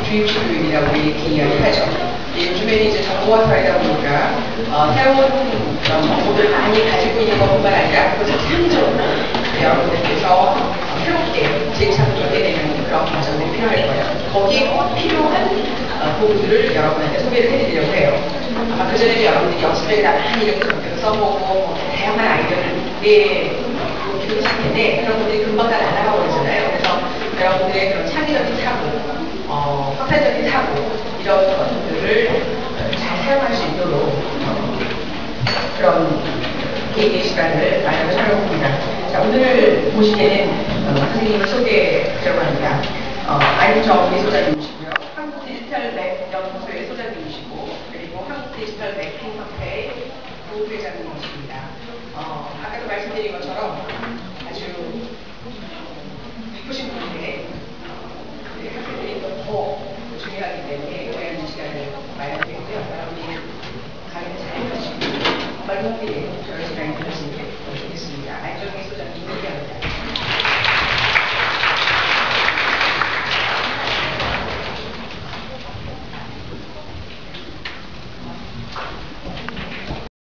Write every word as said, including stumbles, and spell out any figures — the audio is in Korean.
주입식 교육이라고 이렇게 이야기하죠. 요즘에는 이제 정보화 사회다 보니까 어, 새로운 그런 정보들을 많이 가지고 있는 것뿐만 아니라 그것을 창의적으로 여러분들께서 어, 새롭게 재창조해내는 그런 과정들이 필요할 거예요. 거기에 꼭 필요한 어, 도구들을 여러분한테 소개를 해드리려고 해요. 아마 그전에도 여러분들이 연습에다 많이 이렇게 적혀서 써보고 뭐 다양한 아이디어를 내놓기도 했을 텐데 그런 것들이 금방 다 날아가고 그러잖아요. 그래서 여러분들의 그런 창의적인 사고, 어, 확산적인 사고 이런 것들을 잘 사용할 수 있도록 어, 그런 개인의 시간을 마련을 하려고 합니다. 자, 오늘 보시기에는 어, 선생님을 소개하려고 합니다. 어, 안정미 소장님이시고요. 한국 디지털 맵 연구소의 소장님이시고 그리고 한국 디지털 맵핑 협회 부회장님이십니다. 어, 아까도 말씀드린 것처럼 아주 바쁘신 분인데 학생들이 또 더 중요하기 때문에 오해하는 시간을 마련되고요. 여러분이 강의를 잘 해주시고 정말 도움이